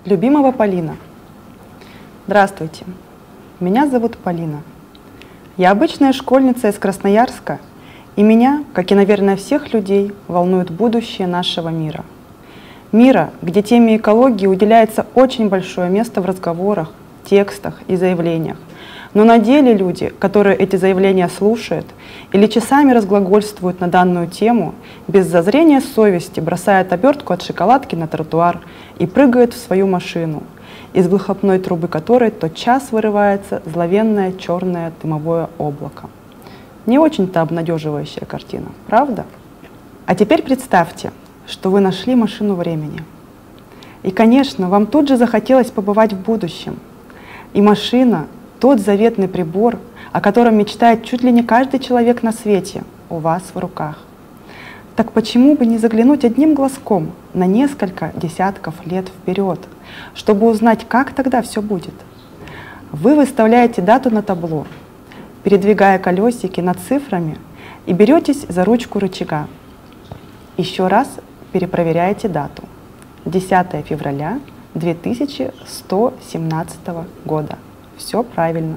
Любимого Полина. Здравствуйте, меня зовут Полина. Я обычная школьница из Красноярска, и меня, как и, наверное, всех людей, волнует будущее нашего мира. Мира, где теме экологии уделяется очень большое место в разговорах, текстах и заявлениях. Но на деле люди, которые эти заявления слушают или часами разглагольствуют на данную тему, без зазрения совести бросают обертку от шоколадки на тротуар и прыгают в свою машину, из выхлопной трубы которой тотчас вырывается зловенное черное дымовое облако. Не очень-то обнадеживающая картина, правда? А теперь представьте, что вы нашли машину времени. И, конечно, вам тут же захотелось побывать в будущем. И машина — тот заветный прибор, о котором мечтает чуть ли не каждый человек на свете, у вас в руках. Так почему бы не заглянуть одним глазком на несколько десятков лет вперед, чтобы узнать, как тогда все будет? Вы выставляете дату на табло, передвигая колесики над цифрами, и беретесь за ручку рычага. Еще раз перепроверяете дату. 10 февраля 2117 года. Все правильно.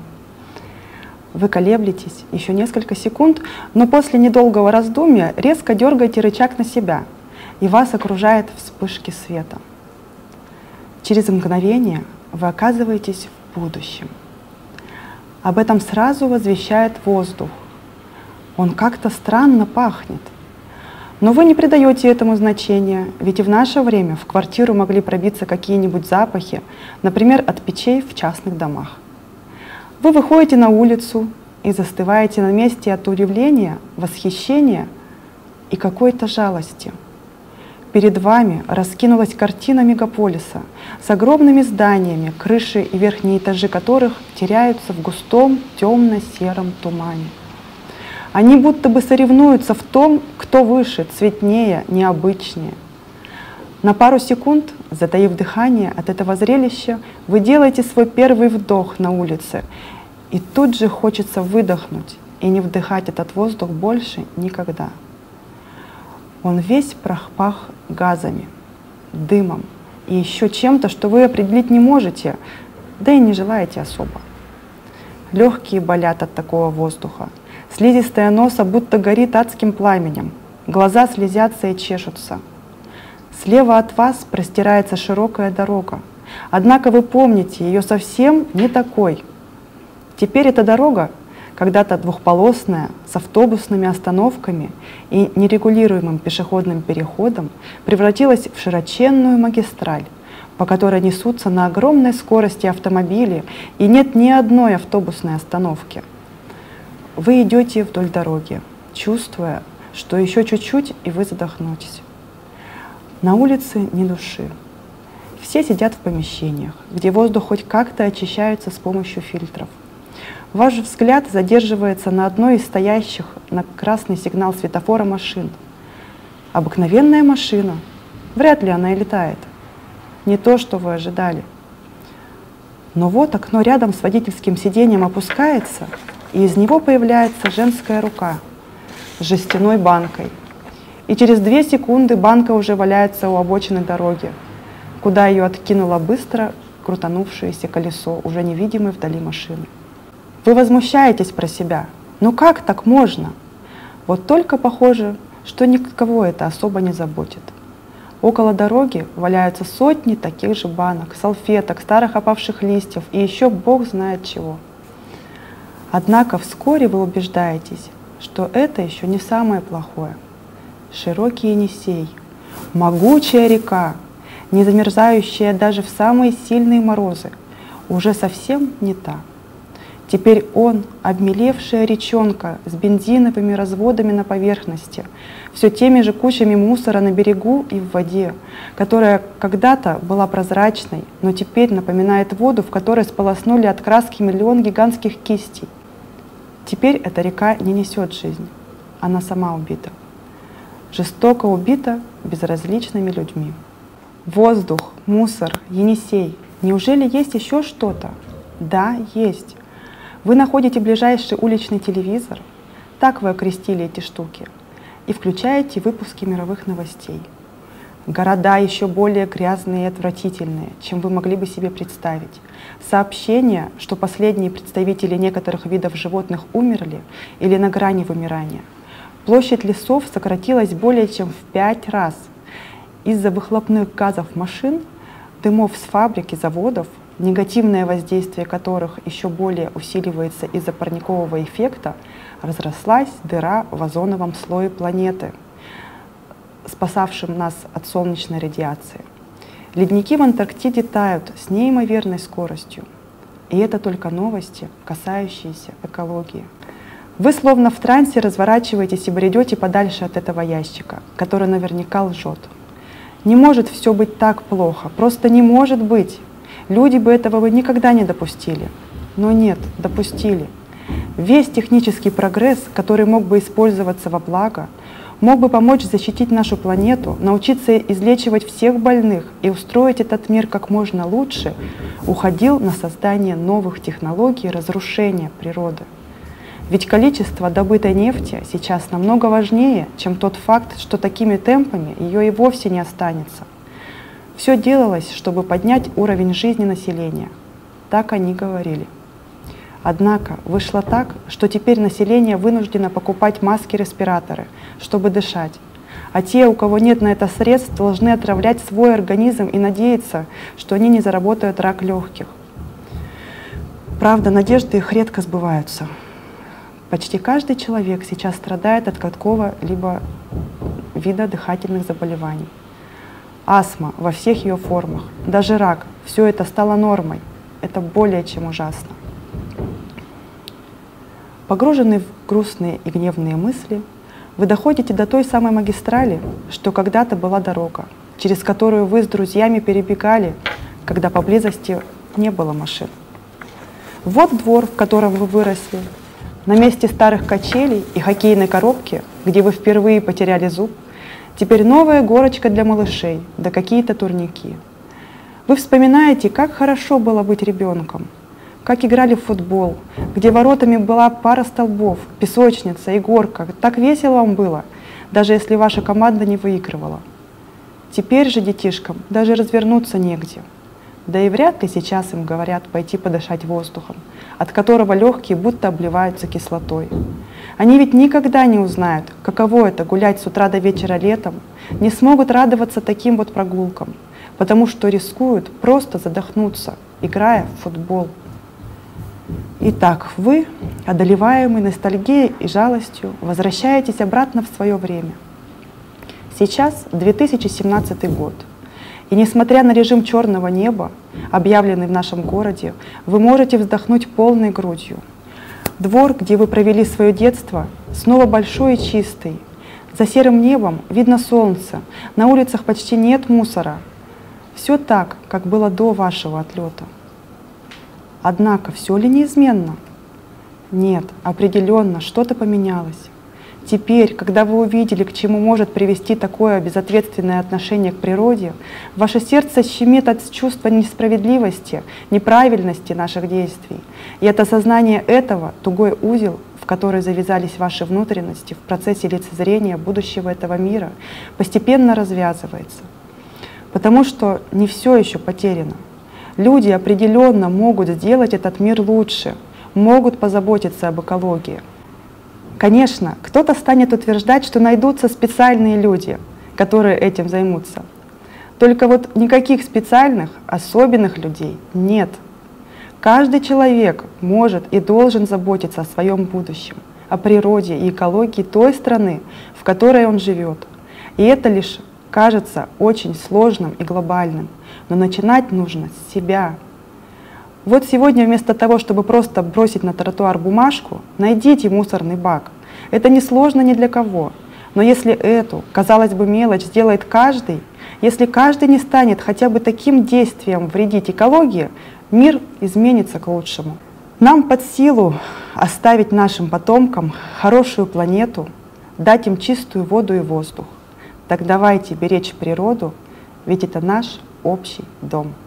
Вы колеблетесь еще несколько секунд, но после недолгого раздумья резко дергаете рычаг на себя, и вас окружает вспышки света. Через мгновение вы оказываетесь в будущем. Об этом сразу возвещает воздух. Он как-то странно пахнет. Но вы не придаете этому значения, ведь и в наше время в квартиру могли пробиться какие-нибудь запахи, например, от печей в частных домах. Вы выходите на улицу и застываете на месте от удивления, восхищения и какой-то жалости. Перед вами раскинулась картина мегаполиса с огромными зданиями, крыши и верхние этажи которых теряются в густом темно-сером тумане. Они будто бы соревнуются в том, кто выше, цветнее, необычнее. На пару секунд, затаив дыхание от этого зрелища, вы делаете свой первый вдох на улице, и тут же хочется выдохнуть и не вдыхать этот воздух больше никогда. Он весь пропах газами, дымом и еще чем-то, что вы определить не можете, да и не желаете особо. Легкие болят от такого воздуха, слизистая носа будто горит адским пламенем, глаза слезятся и чешутся. Слева от вас простирается широкая дорога, однако вы помните ее совсем не такой. Теперь эта дорога, когда-то двухполосная, с автобусными остановками и нерегулируемым пешеходным переходом, превратилась в широченную магистраль, по которой несутся на огромной скорости автомобили, и нет ни одной автобусной остановки. Вы идете вдоль дороги, чувствуя, что еще чуть-чуть, и вы задохнетесь. На улице ни души. Все сидят в помещениях, где воздух хоть как-то очищается с помощью фильтров. Ваш взгляд задерживается на одной из стоящих на красный сигнал светофора машин. Обыкновенная машина. Вряд ли она и летает. Не то, что вы ожидали. Но вот окно рядом с водительским сиденьем опускается, и из него появляется женская рука с жестяной банкой. И через 2 секунды банка уже валяется у обочины дороги, куда ее откинуло быстро крутанувшееся колесо, уже невидимой вдали машины. Вы возмущаетесь про себя. Ну как так можно? Вот только похоже, что никого это особо не заботит. Около дороги валяются сотни таких же банок, салфеток, старых опавших листьев и еще бог знает чего. Однако вскоре вы убеждаетесь, что это еще не самое плохое. Широкий Енисей, могучая река, не замерзающая даже в самые сильные морозы, уже совсем не та. Теперь он, обмелевшая речонка с бензиновыми разводами на поверхности, все теми же кучами мусора на берегу и в воде, которая когда-то была прозрачной, но теперь напоминает воду, в которой сполоснули от краски миллион гигантских кистей. Теперь эта река не несет жизнь, она сама убита. Жестоко убита безразличными людьми. Воздух, мусор, Енисей. Неужели есть еще что-то? Да, есть. Вы находите ближайший уличный телевизор, так вы окрестили эти штуки, и включаете выпуски мировых новостей. Города еще более грязные и отвратительные, чем вы могли бы себе представить. Сообщения, что последние представители некоторых видов животных умерли или на грани вымирания. Площадь лесов сократилась более чем в 5 раз. Из-за выхлопных газов машин, дымов с фабрик и заводов, негативное воздействие которых еще более усиливается из-за парникового эффекта, разрослась дыра в озоновом слое планеты, спасавшим нас от солнечной радиации. Ледники в Антарктиде тают с неимоверной скоростью. И это только новости, касающиеся экологии. Вы словно в трансе разворачиваетесь и бредете подальше от этого ящика, который наверняка лжет. Не может все быть так плохо, просто не может быть. Люди бы этого никогда не допустили. Но нет, допустили. Весь технический прогресс, который мог бы использоваться во благо, мог бы помочь защитить нашу планету, научиться излечивать всех больных и устроить этот мир как можно лучше, уходил на создание новых технологий разрушения природы. Ведь количество добытой нефти сейчас намного важнее, чем тот факт, что такими темпами ее и вовсе не останется. Все делалось, чтобы поднять уровень жизни населения. Так они говорили. Однако вышло так, что теперь население вынуждено покупать маски-респираторы, чтобы дышать. А те, у кого нет на это средств, должны отравлять свой организм и надеяться, что они не заработают рак легких. Правда, надежды их редко сбываются. Почти каждый человек сейчас страдает от какого-либо вида дыхательных заболеваний. Астма во всех ее формах, даже рак, все это стало нормой. Это более чем ужасно. Погруженный в грустные и гневные мысли, вы доходите до той самой магистрали, что когда-то была дорога, через которую вы с друзьями перебегали, когда поблизости не было машин. Вот двор, в котором вы выросли. На месте старых качелей и хоккейной коробки, где вы впервые потеряли зуб, теперь новая горочка для малышей, да какие-то турники. Вы вспоминаете, как хорошо было быть ребенком, как играли в футбол, где воротами была пара столбов, песочница и горка. Так весело вам было, даже если ваша команда не выигрывала. Теперь же детишкам даже развернуться негде. Да и вряд ли сейчас им говорят пойти подышать воздухом, от которого легкие будто обливаются кислотой. Они ведь никогда не узнают, каково это гулять с утра до вечера летом, не смогут радоваться таким вот прогулкам, потому что рискуют просто задохнуться, играя в футбол. Итак, вы, одолеваемый ностальгией и жалостью, возвращаетесь обратно в свое время. Сейчас 2017 год. И несмотря на режим черного неба, объявленный в нашем городе, вы можете вздохнуть полной грудью. Двор, где вы провели свое детство, снова большой и чистый. За серым небом видно солнце, на улицах почти нет мусора. Все так, как было до вашего отлета. Однако, все ли неизменно? Нет, определенно, что-то поменялось. Теперь, когда вы увидели, к чему может привести такое безответственное отношение к природе, ваше сердце щемит от чувства несправедливости, неправильности наших действий. И от осознания этого тугой узел, в который завязались ваши внутренности в процессе лицезрения будущего этого мира, постепенно развязывается. Потому что не все еще потеряно. Люди определенно могут сделать этот мир лучше, могут позаботиться об экологии. Конечно, кто-то станет утверждать, что найдутся специальные люди, которые этим займутся. Только вот никаких специальных, особенных людей нет. Каждый человек может и должен заботиться о своем будущем, о природе и экологии той страны, в которой он живет. И это лишь кажется очень сложным и глобальным, но начинать нужно с себя. Вот сегодня вместо того, чтобы просто бросить на тротуар бумажку, найдите мусорный бак. Это не сложно ни для кого. Но если эту, казалось бы, мелочь сделает каждый, если каждый не станет хотя бы таким действием вредить экологии, мир изменится к лучшему. Нам под силу оставить нашим потомкам хорошую планету, дать им чистую воду и воздух. Так давайте беречь природу, ведь это наш общий дом.